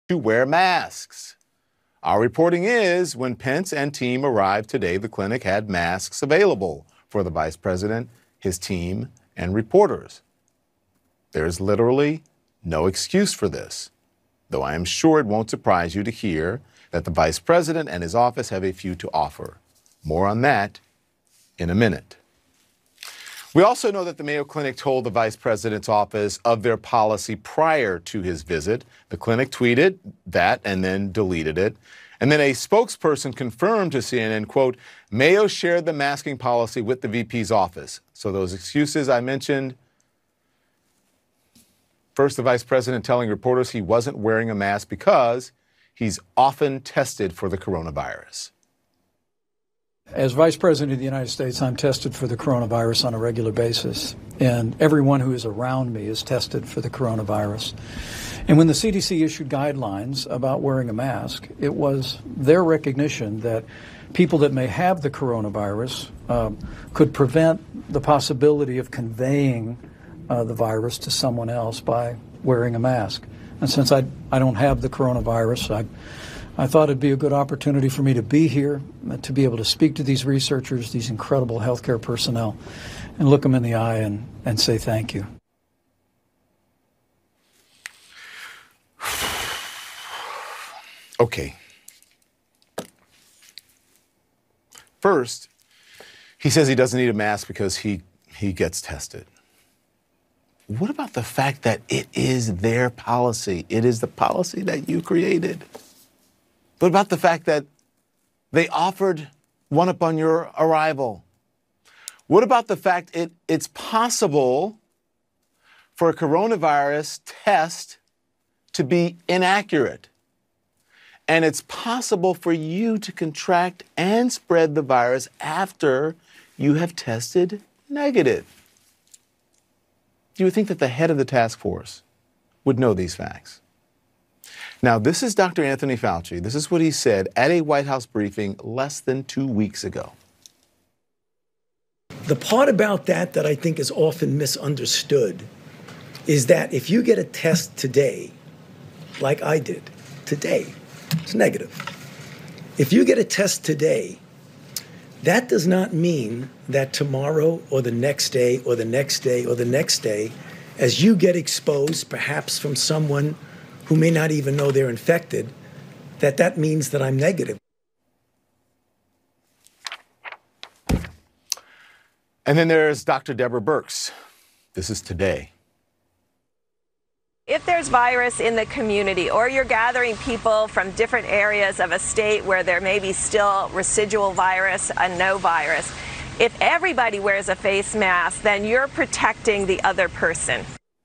to wear masks. Our reporting is when Pence and team arrived today, the clinic had masks available for the vice president, his team, and reporters. There's literally no excuse for this, though I am sure it won't surprise you to hear that the vice president and his office have a few to offer. More on that in a minute. We also know that the Mayo Clinic told the vice president's office of their policy prior to his visit. The clinic tweeted that and then deleted it. And then a spokesperson confirmed to CNN, quote, Mayo shared the masking policy with the VP's office. So those excuses I mentioned, first, the vice president telling reporters he wasn't wearing a mask because he's often tested for the coronavirus. As Vice President of the United States, I'm tested for the coronavirus on a regular basis, and everyone who is around me is tested for the coronavirus. And when the CDC issued guidelines about wearing a mask, it was their recognition that people that may have the coronavirus could prevent the possibility of conveying the virus to someone else by wearing a mask. And since I don't have the coronavirus, I thought it'd be a good opportunity for me to be here, to be able to speak to these researchers, these incredible healthcare personnel, and look them in the eye and say thank you. Okay. First, he says he doesn't need a mask because he gets tested. What about the fact that it is their policy? It is the policy that you created. What about the fact that they offered one upon your arrival? What about the fact it's possible for a coronavirus test to be inaccurate? And it's possible for you to contract and spread the virus after you have tested negative. You would think that the head of the task force would know these facts. Now, this is Dr. Anthony Fauci. This is what he said at a White House briefing less than 2 weeks ago. The part about that I think is often misunderstood is that if you get a test today, like I did, today, it's negative. If you get a test today, that does not mean that tomorrow or the next day or the next day or the next day, as you get exposed, perhaps from someone who may not even know they're infected, that means that I'm negative. And then there's Dr. Deborah Birx. This is today. If there's virus in the community or you're gathering people from different areas of a state where there may be still residual virus and no virus, if everybody wears a face mask, then you're protecting the other person.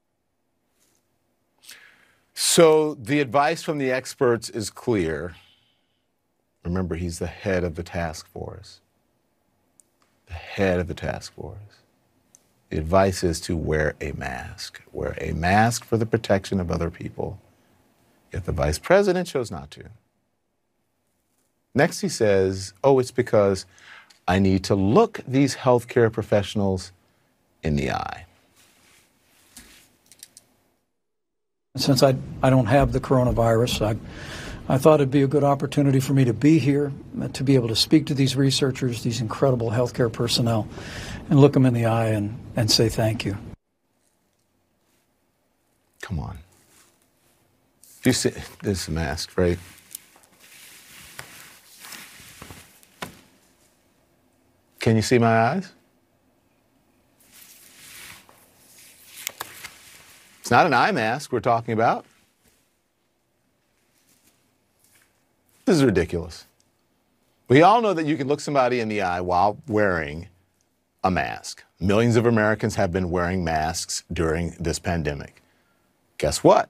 So the advice from the experts is clear. Remember, he's the head of the task force. The head of the task force. The advice is to wear a mask. Wear a mask for the protection of other people. Yet the vice president chose not to. Next he says, oh, it's because I need to look these healthcare professionals in the eye. Since I don't have the coronavirus, I thought it'd be a good opportunity for me to be here, to be able to speak to these researchers, these incredible healthcare personnel, and look them in the eye and say thank you. Come on. You see, this is a mask, right? Can you see my eyes? It's not an eye mask we're talking about. This is ridiculous. We all know that you can look somebody in the eye while wearing a mask. Millions of Americans have been wearing masks during this pandemic. Guess what?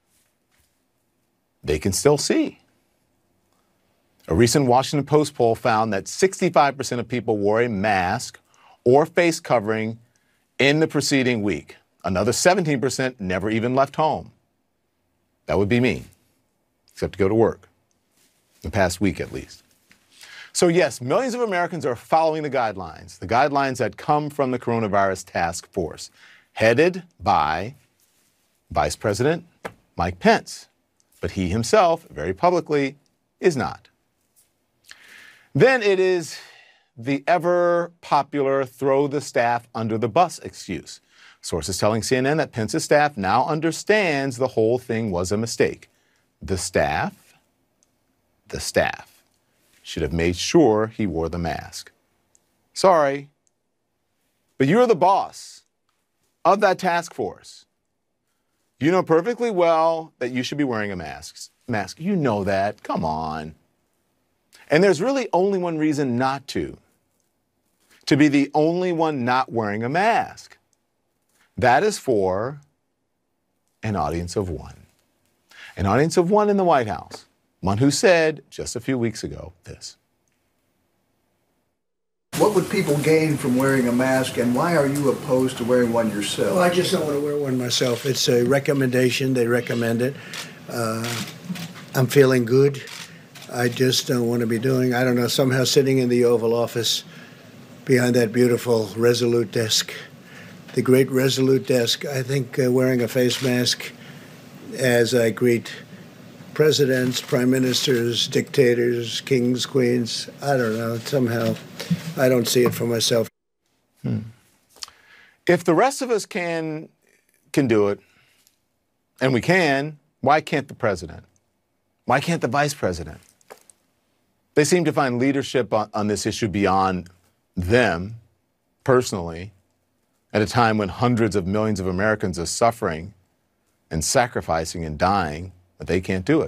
They can still see. A recent Washington Post poll found that 65% of people wore a mask or face covering in the preceding week. Another 17% never even left home. That would be me, except to go to work, the past week at least. So yes, millions of Americans are following the guidelines that come from the coronavirus task force, headed by Vice President Mike Pence. but he himself, very publicly, is not. Then it is the ever popular throw the staff under the bus excuse. Sources telling CNN that Pence's staff now understands the whole thing was a mistake. The staff should have made sure he wore the mask. Sorry, but you're the boss of that task force. You know perfectly well that you should be wearing a mask. You know that. Come on. And there's really only one reason not to be the only one not wearing a mask. That is for an audience of one. An audience of one in the White House. One who said just a few weeks ago this. What would people gain from wearing a mask, and why are you opposed to wearing one yourself? Well, I just don't want to wear one myself. It's a recommendation. They recommend it. I'm feeling good. I just don't want to be doing, I don't know, somehow sitting in the Oval Office behind that beautiful Resolute desk, the great Resolute desk. I think wearing a face mask as I greet presidents, prime ministers, dictators, kings, queens, I don't know, somehow I don't see it for myself. If the rest of us can do it, and we can, why can't the president? Why can't the vice president? They seem to find leadership on this issue beyond them, personally, at a time when hundreds of millions of Americans are suffering and sacrificing and dying, but they can't do it.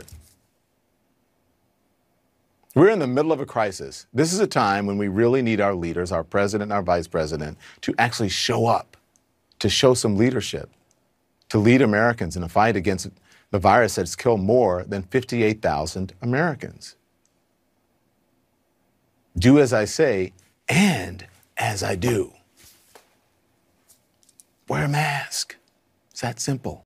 We're in the middle of a crisis. This is a time when we really need our leaders, our president and our vice president, to actually show up, to show some leadership, to lead Americans in a fight against the virus that's killed more than 58,000 Americans. Do as I say and as I do. Wear a mask. It's that simple.